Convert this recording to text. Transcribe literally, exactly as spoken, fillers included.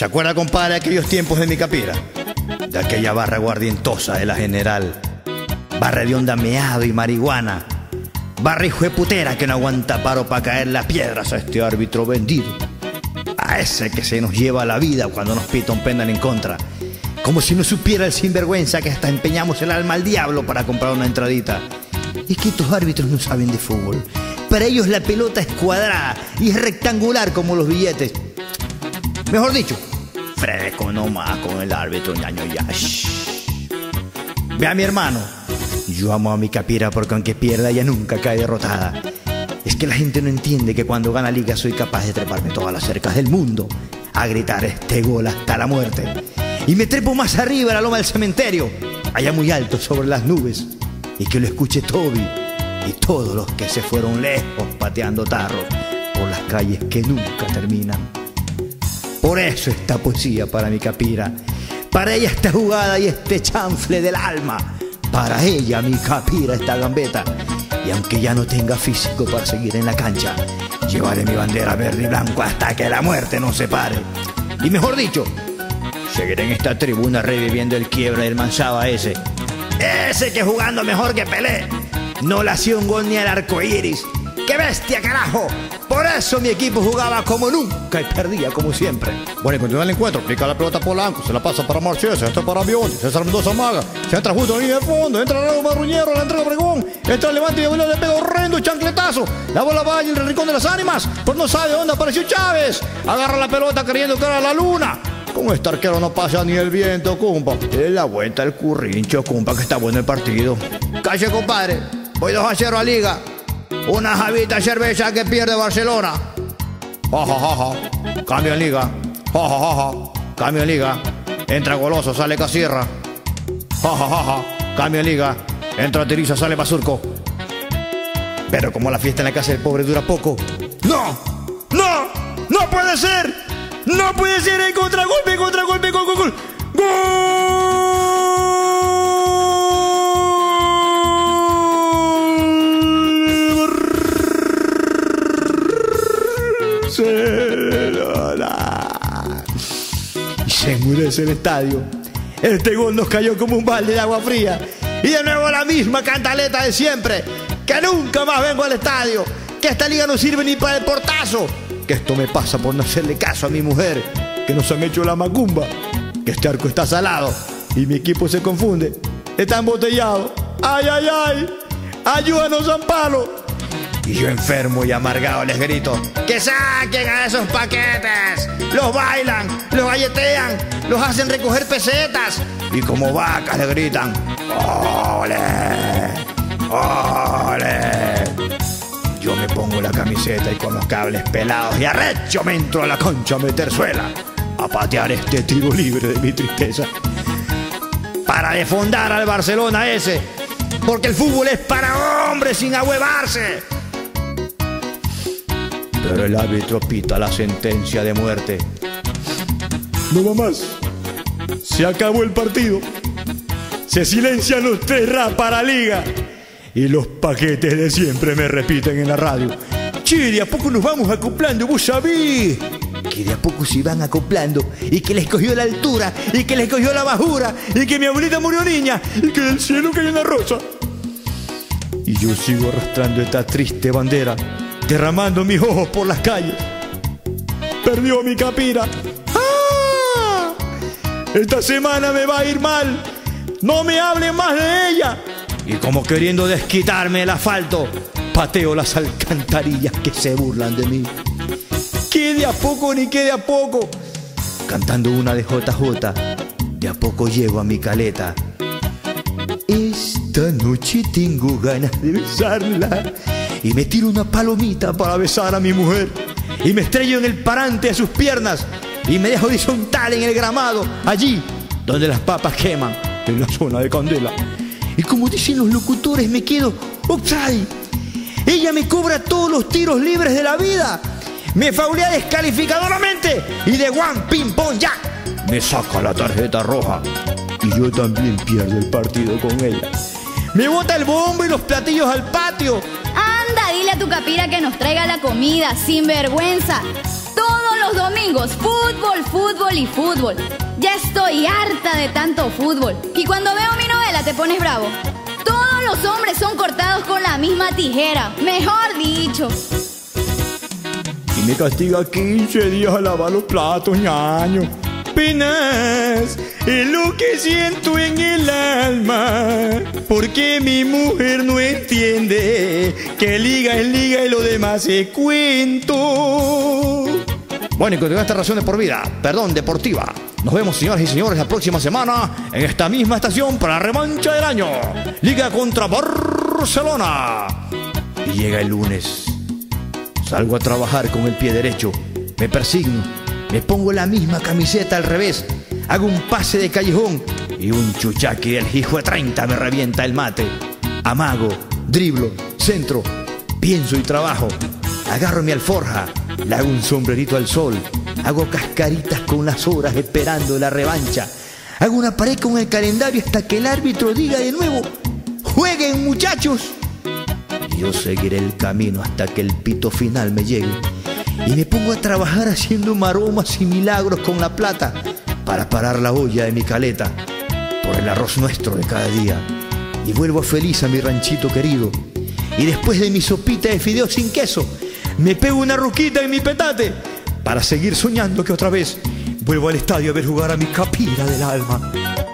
¿Se acuerda, compadre, de aquellos tiempos de mi capira? De aquella barra guardientosa de la General. Barra de onda meado y marihuana. Barra hijo de putera que no aguanta paro para caer las piedras a este árbitro vendido. A ese que se nos lleva la vida cuando nos pita un penal en contra. Como si no supiera el sinvergüenza que hasta empeñamos el alma al diablo para comprar una entradita. Es que estos árbitros no saben de fútbol. Para ellos la pelota es cuadrada y es rectangular como los billetes. Mejor dicho, fresco nomás con el árbitro, ñaño ya. Vea, mi hermano, yo amo a mi capira porque aunque pierda ella nunca cae derrotada. Es que la gente no entiende que cuando gana liga soy capaz de treparme todas las cercas del mundo a gritar este gol hasta la muerte. Y me trepo más arriba a la loma del cementerio, allá muy alto sobre las nubes, y que lo escuche Toby y todos los que se fueron lejos pateando tarros por las calles que nunca terminan. Por eso esta poesía para mi capira, para ella esta jugada y este chanfle del alma, para ella mi capira esta gambeta. Y aunque ya no tenga físico para seguir en la cancha, llevaré mi bandera verde y blanco hasta que la muerte nos separe. Y mejor dicho, seguiré en esta tribuna reviviendo el quiebre del Manzaba ese. Ese que jugando mejor que Pelé no le hacía un gol ni al arco iris. ¡Qué bestia, carajo! Por eso mi equipo jugaba como nunca y perdía como siempre. Bueno, y continúa el encuentro. Aplica la pelota a Polanco. Se la pasa para Marchesa. Esto para Bioli. César Mendoza amaga. Se entra justo en línea de fondo. Entra Raúl Marruñero. La entrega Obregón. Entra el levante y de le pega horrendo. Chancletazo. La bola va en el rincón de las ánimas. Pero no sabe dónde apareció Chávez. Agarra la pelota queriendo que era la luna. Con este arquero no pasa ni el viento, compa. Es la vuelta al currincho, compa, que está bueno el partido. Calle, compadre. Voy dos a cero a Liga. Una javita cerveza que pierde Barcelona. Ja, ja, ja, ja. Cambio en Liga. Ja, ja, ja, ja. Cambio en Liga. Entra Goloso, sale Casierra. Ja, ja, ja, ja. Cambio en Liga. Entra Tiriza, sale Basurco. Pero como la fiesta en la casa del pobre dura poco. ¡No! ¡No! ¡No puede ser! ¡No puede ser! ¡El contragolpe, contragolpe, gol, gol, gol! ¡Gol! Y se enmudece el estadio. Este gol nos cayó como un balde de agua fría. Y de nuevo la misma cantaleta de siempre. Que nunca más vengo al estadio. Que esta liga no sirve ni para el portazo. Que esto me pasa por no hacerle caso a mi mujer. Que nos han hecho la macumba. Que este arco está salado y mi equipo se confunde. Está embotellado. ¡Ay, ay, ay! ¡Ayúdanos, San Pablo! Y yo enfermo y amargado les grito: ¡que saquen a esos paquetes! Los bailan, los galletean, los hacen recoger pesetas. Y como vacas le gritan: ¡ole! ¡ole! Yo me pongo la camiseta y con los cables pelados y arrecho me entro a la concha a meter suela, a patear este tiro libre de mi tristeza, para defondar al Barcelona ese, porque el fútbol es para hombres sin ahuevarse. Pero el árbitro pita la sentencia de muerte. No va más. Se acabó el partido. Se silencian los tres rap para Liga. Y los paquetes de siempre me repiten en la radio: che, de a poco nos vamos acoplando, vos sabés. Que de a poco se van acoplando. Y que les cogió la altura. Y que les cogió la bajura. Y que mi abuelita murió niña. Y que del cielo cayó una rosa. Y yo sigo arrastrando esta triste bandera, derramando mis ojos por las calles. Perdió mi capira. ¡Ah! Esta semana me va a ir mal. No me hablen más de ella. Y como queriendo desquitarme el asfalto, pateo las alcantarillas que se burlan de mí. Que de a poco ni que de a poco. Cantando una de J J, de a poco llego a mi caleta. Esta noche tengo ganas de besarla. Y me tiro una palomita para besar a mi mujer. Y me estrello en el parante de sus piernas. Y me dejo horizontal en el gramado, allí donde las papas queman, en la zona de Candela. Y como dicen los locutores, me quedo offside. Ella me cobra todos los tiros libres de la vida. Me faulea descalificadoramente. Y de one ping pong ya me saca la tarjeta roja. Y yo también pierdo el partido con ella. Me bota el bombo y los platillos al patio. Anda, dile a tu capira que nos traiga la comida, sin vergüenza. Todos los los domingos, fútbol, fútbol y fútbol. Ya estoy harta de tanto fútbol. Y cuando veo mi novela te pones bravo. Todos los hombres son cortados con la misma tijera, mejor dicho. Y me castiga quince días a lavar los platos, ñaño. Penas es lo que siento en el alma, porque mi mujer no entiende que liga es liga y lo demás es cuento. Bueno, y con esta ración de por vida, perdón, deportiva. Nos vemos, señoras y señores, la próxima semana en esta misma estación para la revancha del año. Liga contra Barcelona. Y llega el lunes. Salgo a trabajar con el pie derecho. Me persigno. Me pongo la misma camiseta al revés. Hago un pase de callejón. Y un chuchaqui del hijo de treinta me revienta el mate. Amago, driblo, centro. Pienso y trabajo. Agarro mi alforja. Le hago un sombrerito al sol. Hago cascaritas con las horas esperando la revancha. Hago una pared con el calendario hasta que el árbitro diga de nuevo: ¡jueguen, muchachos! Y yo seguiré el camino hasta que el pito final me llegue. Y me pongo a trabajar haciendo maromas y milagros con la plata para parar la olla de mi caleta por el arroz nuestro de cada día. Y vuelvo feliz a mi ranchito querido. Y después de mi sopita de fideos sin queso, me pego una ruquita en mi petate para seguir soñando que otra vez vuelvo al estadio a ver jugar a mi capira del alma.